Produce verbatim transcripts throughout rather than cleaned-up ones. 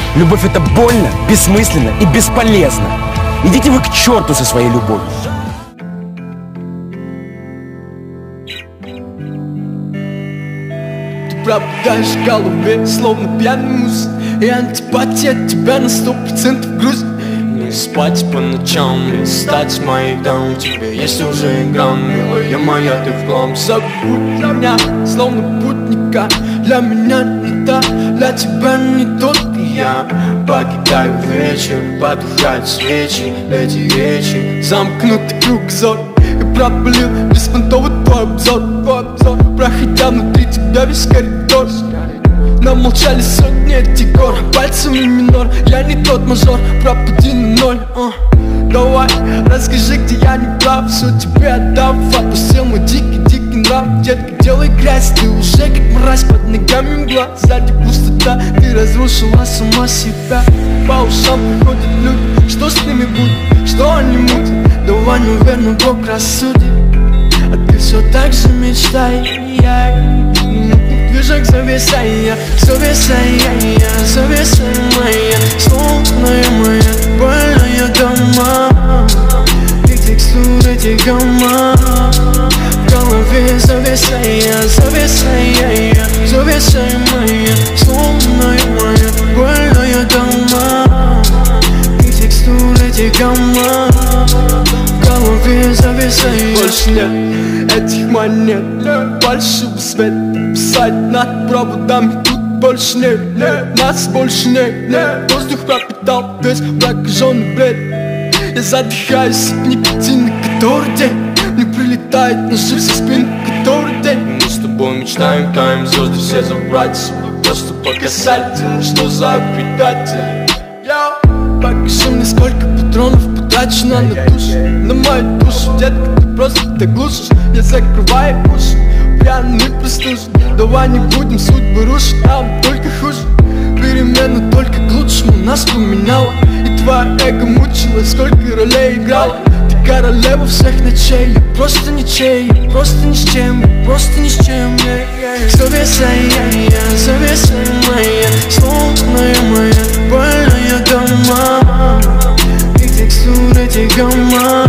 Любовь — это больно, бессмысленно и бесполезно. Идите вы к черту со своей любовью. Ты пропадаешь в голове, словно пьяный мус, и антипатия тебя на сто процентов грузит. Не спать по ночам, не стать моей дамой. У тебя есть уже игра, милая моя, ты в хлам. Забудь меня, словно путника. Для меня не та, для тебя не тот. Я покидаю вечер, потухают свечи. Эти речи, замкнутый круг взор. И пропалил беспонтовый твой обзор, твой обзор. Проходя внутри тебя весь коридор. Нам молчали сотни этих гор, пальцами минор. Я не тот мажор, пропади на ноль. uh. Давай, расскажи, где я не прав. Все тебе отдав, отпустил мой дикий-дикий нрав. Детка, делай грязь, ты уже как мразь. Под ногами мгла, сзади пустота. Ты разрушила сама себя. По ушам приходят люди, что с ними будет, что они мутят. Давай, наверное, Бог рассудит. А ты все так же мечтай. Движок зависай, зависай, зависай моя, словная моя больная дома. И текстуры этих дома в голове зависай, зависай, зависай моя, словная моя больная дома. И текстуры этих дома в голове зависай. Больше нет этих монет, большего света. Писать над проводами тут больше нет, нет. Нас больше нет, нет. Воздух пропитал весь прокаженный бред. Я задыхаюсь от никотина, который день мне прилетает ножи со спины, который день. Мы с тобой мечтаем, таем звезды все забрать. Просто показательно, что за предатель. Покажи мне, сколько патронов потрачено на душу, на мою душу. Детка, ты просто так глушишь. Я закрываю уши, пьяный простужен. Давай не будем судьбы рушить, нам только хуже. Перемена только к лучшему нас поменяла. И твоя эго мучила, сколько ролей играла. Ты королева всех ночей, я просто ничей. Я просто ни с чем, я просто ни с чем. Зависай, зависай моя, словная моя больная дома. И текстуры этих дома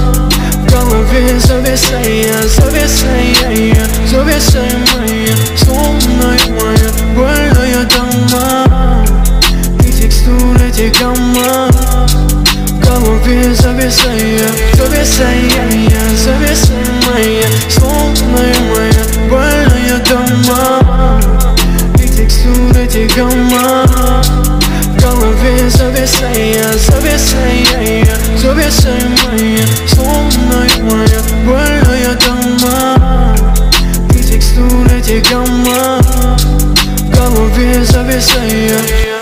в голове зависай, зависай, зависай моя, словная моя больная дома. И текстуры этих дома в голове зависай, зависай, зависай моя, словная моя больная дома. И текстуры этих дома в голове зависай, зависай, зависай моя, словная моя больная дома. И текстуры этих дома в голове зависай.